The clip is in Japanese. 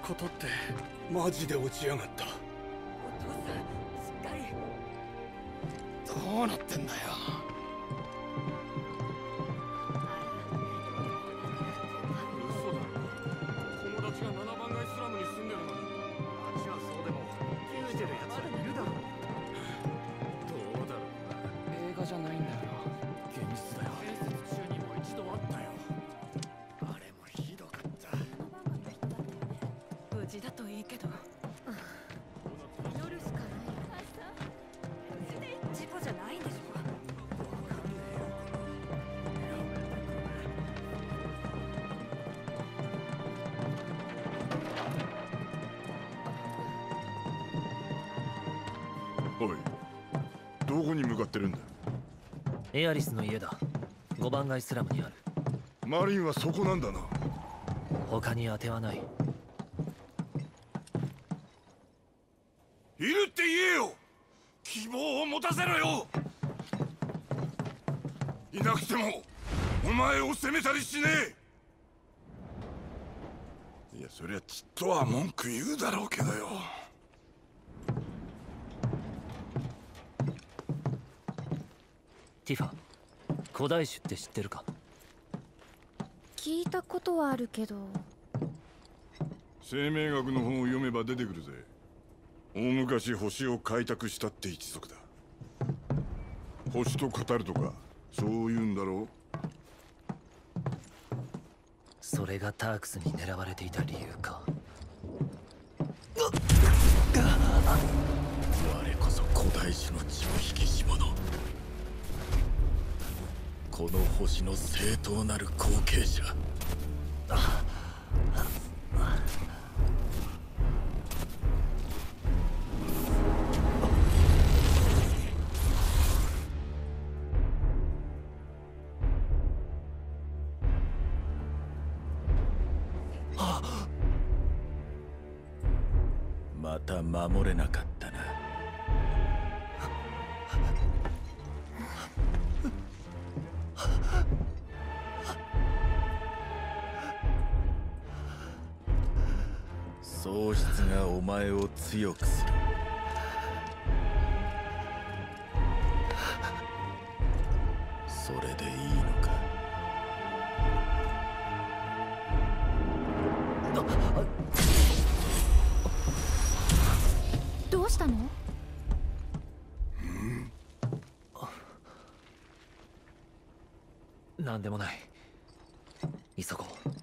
ことってマジで落ちやがった。 お父さん、しっかり。 どうなってんだよ。 嘘だろ。友達が7番街スラムに住んでるのに。街はそうでも生きてるやつはいるだろ。どうだろうな。 映画じゃないんだよな。現実だよ。 建設中にも一度あったよ。あれもひどかった。 無事だといいけど。祈るしかない。事故じゃないんでしょ。 おい、どこに向かってるんだ。 エアリスの家だ。5番街スラムにある。 マリンはそこなんだな。 他に当てはない。 いるって言えよ。希望を持たせろよ。いなくてもお前を責めたりしねえ。いや、そりゃちっとは文句言うだろうけどよ。 ティファ、古代種って知ってるか？ 聞いたことはあるけど。 生命学の本を読めば出てくるぜ。大昔星を開拓したって一族だ。星と語るとかそう言うんだろう。 それがタークスに狙われていた理由か。 我こそ古代種の血を引きし者。この星の正当なる後継者。また守れなかったな。喪失がお前を強くする。それでいいのか。 どうしたの？ なんでもない。急ごう。